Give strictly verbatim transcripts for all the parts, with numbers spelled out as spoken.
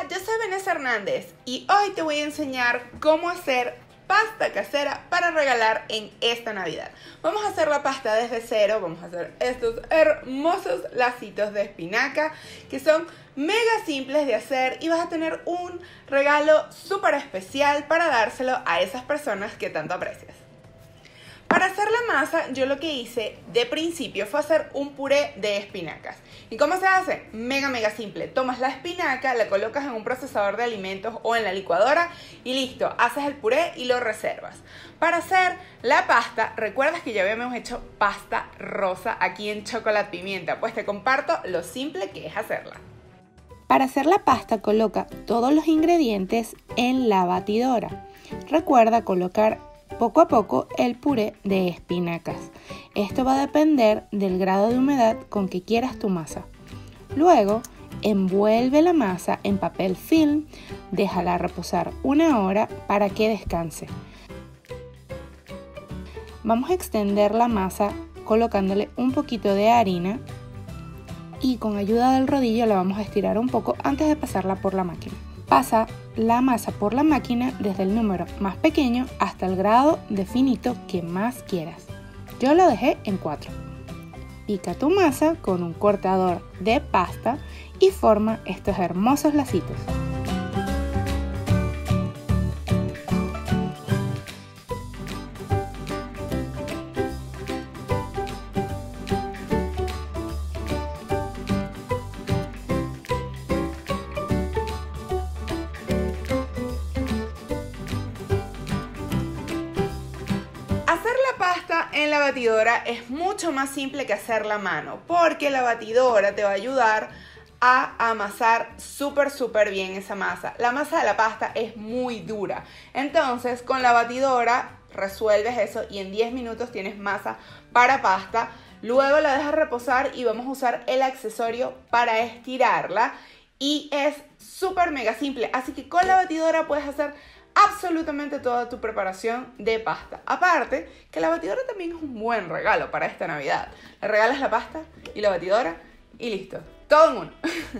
yo soy Vanessa Hernández y hoy te voy a enseñar cómo hacer pasta casera para regalar en esta Navidad. Vamos a hacer la pasta desde cero, vamos a hacer estos hermosos lacitos de espinaca que son mega simples de hacer y vas a tener un regalo súper especial para dárselo a esas personas que tanto aprecias. Para hacer la masa, yo lo que hice de principio fue hacer un puré de espinacas. ¿Y cómo se hace? Mega, mega simple. Tomas la espinaca, la colocas en un procesador de alimentos o en la licuadora y listo, haces el puré y lo reservas. Para hacer la pasta, recuerdas que ya habíamos hecho pasta rosa aquí en Chocolate Pimienta, pues te comparto lo simple que es hacerla. Para hacer la pasta, coloca todos los ingredientes en la batidora. Recuerda colocar poco a poco el puré de espinacas. Esto va a depender del grado de humedad con que quieras tu masa. Luego, envuelve la masa en papel film, déjala reposar una hora para que descanse. Vamos a extender la masa colocándole un poquito de harina y con ayuda del rodillo la vamos a estirar un poco antes de pasarla por la máquina. Pasa la masa por la máquina desde el número más pequeño hasta el grado de finito que más quieras. Yo lo dejé en cuatro. Pica tu masa con un cortador de pasta y forma estos hermosos lacitos. Hacer la pasta en la batidora es mucho más simple que hacerla a mano, porque la batidora te va a ayudar a amasar súper súper bien esa masa. La masa de la pasta es muy dura, entonces con la batidora resuelves eso y en diez minutos tienes masa para pasta. Luego la dejas reposar y vamos a usar el accesorio para estirarla y es súper mega simple, así que con la batidora puedes hacer absolutamente toda tu preparación de pasta. Aparte, que la batidora también es un buen regalo para esta Navidad. Le regalas la pasta y la batidora y listo. Todo en uno.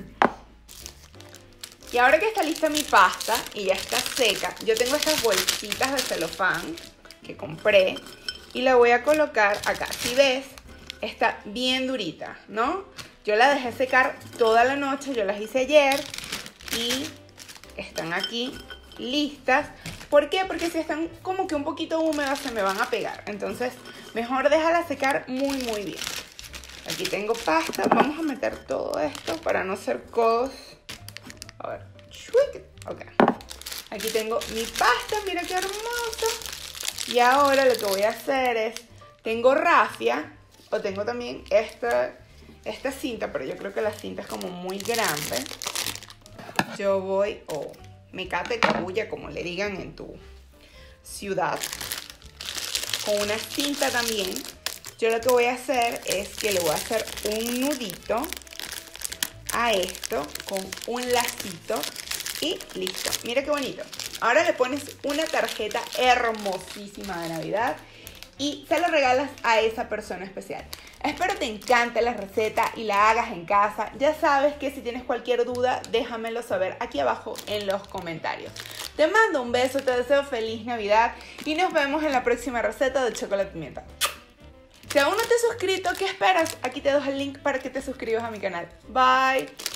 Y ahora que está lista mi pasta y ya está seca, yo tengo estas bolsitas de celofán que compré y la voy a colocar acá. Si ves, está bien durita, ¿no? Yo la dejé secar toda la noche, yo las hice ayer y están aquí listas. ¿Por qué? Porque si están como que un poquito húmedas se me van a pegar. Entonces, mejor déjala secar muy, muy bien. Aquí tengo pasta. Vamos a meter todo esto para no hacer codos. A ver. Ok. Aquí tengo mi pasta. Mira qué hermoso. Y ahora lo que voy a hacer es, tengo rafia o tengo también esta, esta cinta, pero yo creo que la cinta es como muy grande. Yo voy... Oh, mecate cabulla, como le digan en tu ciudad, con una cinta también. Yo lo que voy a hacer es que le voy a hacer un nudito a esto con un lacito y listo. Mira qué bonito. Ahora le pones una tarjeta hermosísima de Navidad y se lo regalas a esa persona especial. Espero te encante la receta y la hagas en casa. Ya sabes que si tienes cualquier duda, déjamelo saber aquí abajo en los comentarios. Te mando un beso, te deseo feliz Navidad y nos vemos en la próxima receta de Chocolate Pimienta. Si aún no te has suscrito, ¿qué esperas? Aquí te dejo el link para que te suscribas a mi canal. Bye.